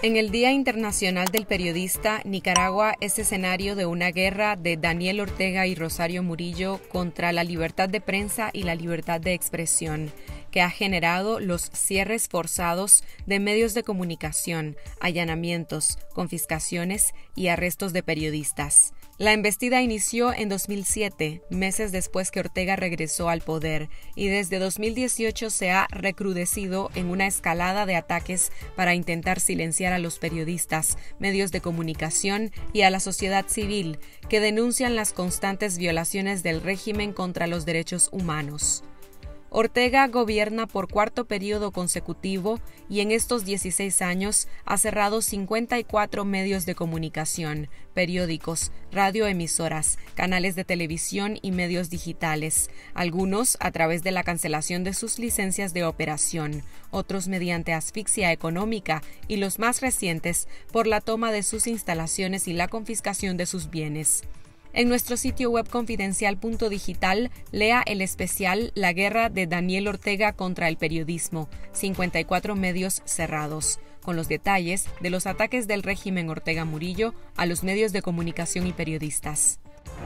En el Día Internacional del Periodista, Nicaragua es escenario de una guerra de Daniel Ortega y Rosario Murillo contra la libertad de prensa y la libertad de expresión, que ha generado los cierres forzados de medios de comunicación, allanamientos, confiscaciones y arrestos de periodistas. La embestida inició en 2007, meses después que Ortega regresó al poder, y desde 2018 se ha recrudecido en una escalada de ataques para intentar silenciar a los periodistas, medios de comunicación y a la sociedad civil, que denuncian las constantes violaciones del régimen contra los derechos humanos. Ortega gobierna por cuarto periodo consecutivo y en estos 16 años ha cerrado 54 medios de comunicación, periódicos, radioemisoras, canales de televisión y medios digitales, algunos a través de la cancelación de sus licencias de operación, otros mediante asfixia económica y los más recientes por la toma de sus instalaciones y la confiscación de sus bienes. En nuestro sitio web confidencial.digital, lea el especial La guerra de Daniel Ortega contra el periodismo, 54 medios cerrados, con los detalles de los ataques del régimen Ortega Murillo a los medios de comunicación y periodistas.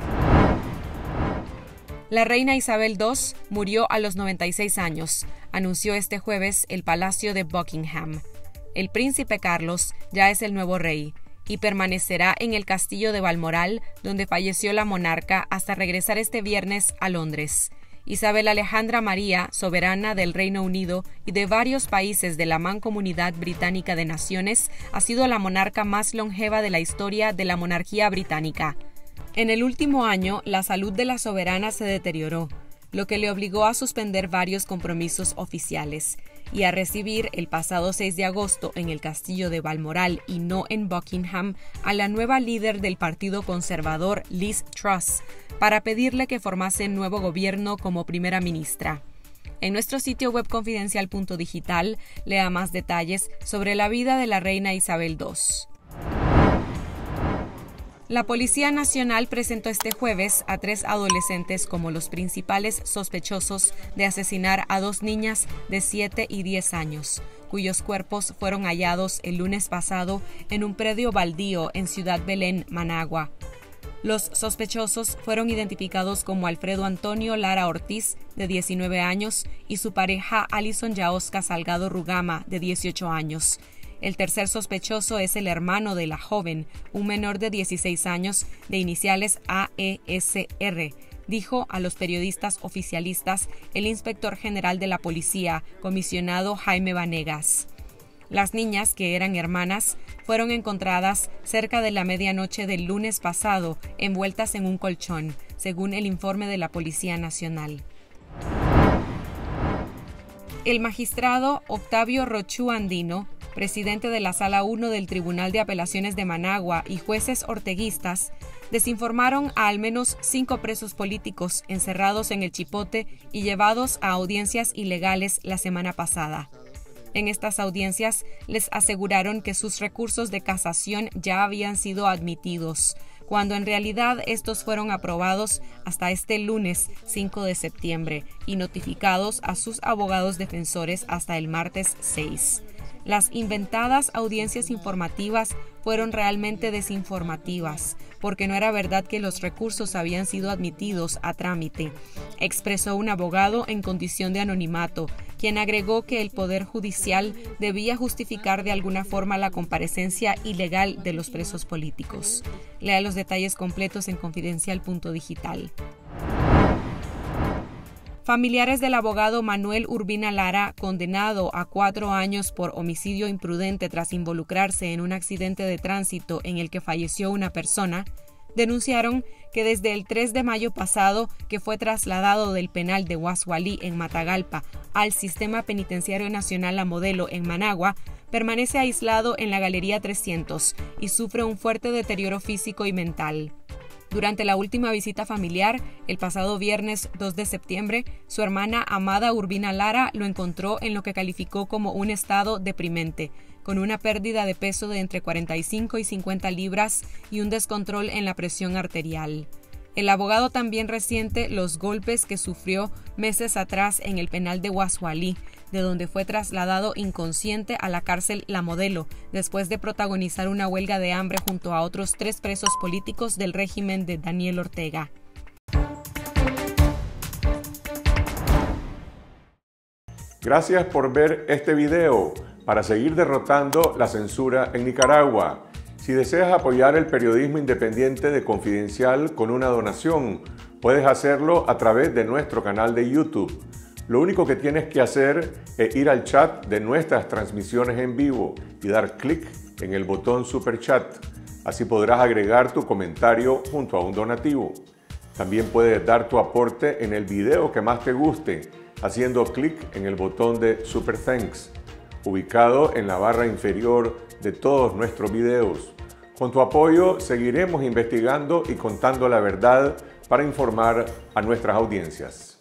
La reina Isabel II murió a los 96 años, anunció este jueves el Palacio de Buckingham. El príncipe Carlos ya es el nuevo rey y permanecerá en el castillo de Balmoral, donde falleció la monarca, hasta regresar este viernes a Londres. Isabel Alejandra María, soberana del Reino Unido y de varios países de la Mancomunidad Británica de Naciones, ha sido la monarca más longeva de la historia de la monarquía británica. En el último año, la salud de la soberana se deterioró, lo que le obligó a suspender varios compromisos oficiales y a recibir el pasado 6 de agosto en el castillo de Balmoral y no en Buckingham a la nueva líder del Partido Conservador, Liz Truss, para pedirle que formase nuevo gobierno como primera ministra. En nuestro sitio web confidencial.digital lea más detalles sobre la vida de la reina Isabel II. La Policía Nacional presentó este jueves a 3 adolescentes como los principales sospechosos de asesinar a 2 niñas de 7 y 10 años, cuyos cuerpos fueron hallados el lunes pasado en un predio baldío en Ciudad Belén, Managua. Los sospechosos fueron identificados como Alfredo Antonio Lara Ortiz, de 19 años, y su pareja Alison Yaosca Salgado Rugama, de 18 años. El tercer sospechoso es el hermano de la joven, un menor de 16 años, de iniciales AESR, dijo a los periodistas oficialistas el inspector general de la policía, comisionado Jaime Vanegas. Las niñas, que eran hermanas, fueron encontradas cerca de la medianoche del lunes pasado, envueltas en un colchón, según el informe de la Policía Nacional. El magistrado Octavio Rochú Andino, presidente de la Sala 1 del Tribunal de Apelaciones de Managua, y jueces orteguistas, desinformaron a al menos 5 presos políticos encerrados en el Chipote y llevados a audiencias ilegales la semana pasada. En estas audiencias les aseguraron que sus recursos de casación ya habían sido admitidos, cuando en realidad estos fueron aprobados hasta este lunes 5 de septiembre y notificados a sus abogados defensores hasta el martes 6. Las inventadas audiencias informativas fueron realmente desinformativas, porque no era verdad que los recursos habían sido admitidos a trámite, expresó un abogado en condición de anonimato, quien agregó que el Poder Judicial debía justificar de alguna forma la comparecencia ilegal de los presos políticos. Lea los detalles completos en confidencial.digital. Familiares del abogado Manuel Urbina Lara, condenado a 4 años por homicidio imprudente tras involucrarse en un accidente de tránsito en el que falleció una persona, denunciaron que desde el 3 de mayo pasado, que fue trasladado del penal de Guasualí en Matagalpa al Sistema Penitenciario Nacional La Modelo en Managua, permanece aislado en la Galería 300 y sufre un fuerte deterioro físico y mental. Durante la última visita familiar, el pasado viernes 2 de septiembre, su hermana Amada Urbina Lara lo encontró en lo que calificó como un estado deprimente, con una pérdida de peso de entre 45 y 50 libras y un descontrol en la presión arterial. El abogado también resiente los golpes que sufrió meses atrás en el penal de Guasualí, de donde fue trasladado inconsciente a la cárcel La Modelo, después de protagonizar una huelga de hambre junto a otros 3 presos políticos del régimen de Daniel Ortega. Gracias por ver este video para seguir derrotando la censura en Nicaragua. Si deseas apoyar el periodismo independiente de Confidencial con una donación, puedes hacerlo a través de nuestro canal de YouTube. Lo único que tienes que hacer es ir al chat de nuestras transmisiones en vivo y dar clic en el botón Super Chat. Así podrás agregar tu comentario junto a un donativo. También puedes dar tu aporte en el video que más te guste, haciendo clic en el botón de Super Thanks, ubicado en la barra inferior de todos nuestros videos. Con tu apoyo seguiremos investigando y contando la verdad para informar a nuestras audiencias.